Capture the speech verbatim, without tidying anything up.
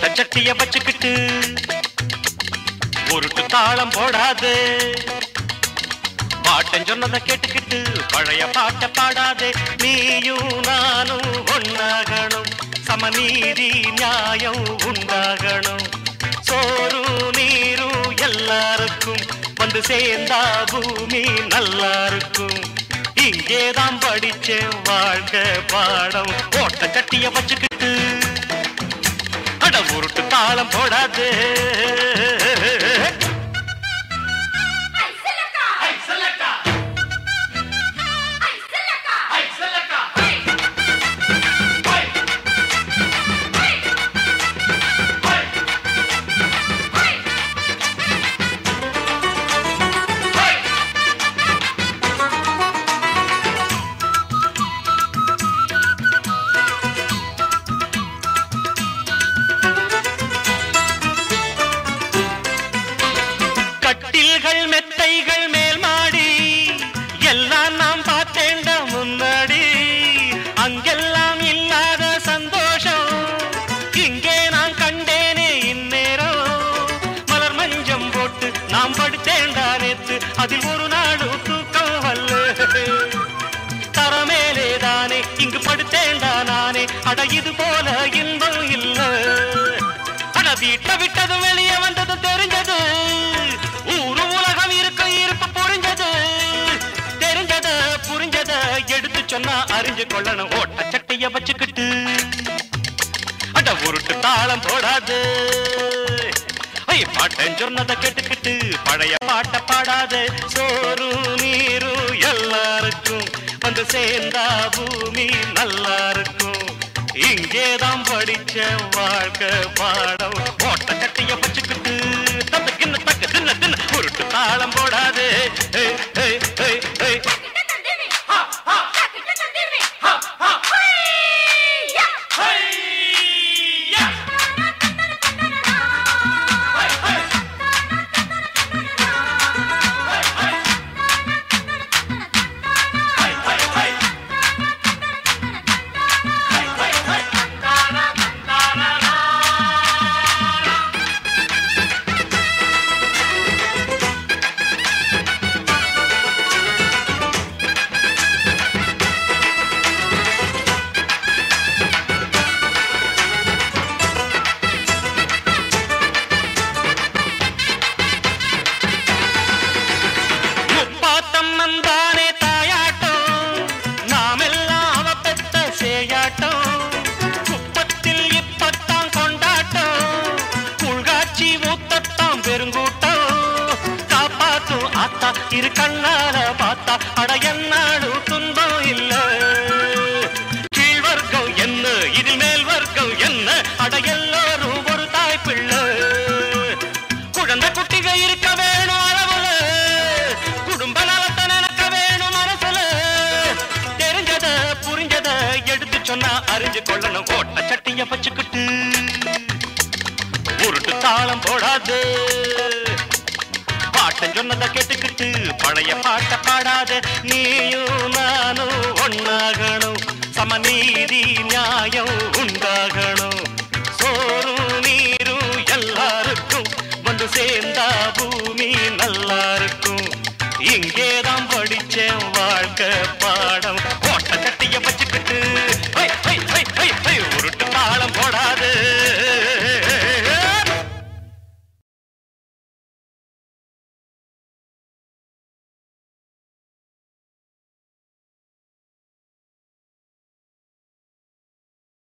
ஓட்ட சட்டிய வச்சுக்கிட்டு உருட்டு தாளம் போடாது, பாட்டன் சொன்னதை கேட்டுக்கிட்டு பழைய பாட்ட பாடாதே. நீயும் நானும் ஒன்னாகணும், சமநீதி நியாயம் உண்டாகணும். சோறும் நீரும் எல்லாருக்கும் வந்து சேர்ந்தா பூமி நல்லா இருக்கும். இங்கேதான் படிச்சேன் வாழ்க்கை பாடம். ஓட்ட சட்டிய வச்சுக்கிட்டு அட உருட்டு தாளம் போடாது. கட்டில்கள் மெத்தைகள் மேல் மாடி எல்லாம் நாம் பார்த்தேண்ட முன்னாடி. அங்கெல்லாம் இல்லாத சந்தோஷம் இங்கே நான் கண்டேனே இந்நேரம். மலர் மஞ்சம் போட்டு நாம் படுத்தேண்டா நேத்து, அதில் ஒரு நாடு தூக்கம் வல்ல. தரமேலே தானே இங்கு படுத்தேண்டா நானே, அட இது போல இன்பம் இல்ல. அட வீட்ட விட்டது வெளியே வந்தது தெரிஞ்சது, ஊரு உலகம் இருக்க இருப்பு புரிஞ்சது. தெரிஞ்சத புரிஞ்சத எடுத்து சொன்னா அறிஞ்சு கொள்ளணும். ஓட்ட சட்டைய வச்சுக்கிட்டு அட உருட்டு தாளம் போடாது. பாட்டன் சொன்னதை கேட்டுக்கிட்டு பழைய பாட்ட பாடாத. சோறு நீரு எல்லாருக்கும் வந்து சேர்ந்தா பூமி நல்லா இருக்கும். இங்கேதான் படிச்ச வாழ்க்கை பாடம். ஓட்ட சட்டைய வச்சுக்கிட்டு தத்துக்கின்னு தக்கு தின்ன தின்ன உருட்டு தாளம் போடாது. தானே தாயாட்டம் நாமெல்லாம் அவ பெத்த சேயாட்டம். குப்பத்தில் இப்பத்தான் கொண்டாட்டம், உள்காட்சி ஊத்தத்தான் பெருங்கூட்டம். காப்பாத்தும் ஆத்தா இரு கண்ணால பார்த்தா அட என்னாடு துன்பம் இல்ல. கீழ் வர்க்கம் என்ன இதில் மேல் வர்க்கம் என்ன, அட எல்லோரும் ஒரு தாய் பிள்ளை. குழந்தை குட்டிக இருக்க வேணும் அளவுல, குடும்ப நலத்தை நினைக்க வேணும் மனசுல. தெரிஞ்சத புரிஞ்சத எடுத்து சொன்னா அறிஞ்சு கொள்ளணும். ஓட்ட சட்டிய வச்சுக்கிட்டு உருட்டு தாளம் போடாது. பாட்டன் சொன்னதை கேட்டுக்கிட்டு பழைய பாட்ட பாடாத. நீயும் நானும் ஒன்னாகணும், சமநீதி நியாயம் உண்டாகணும்.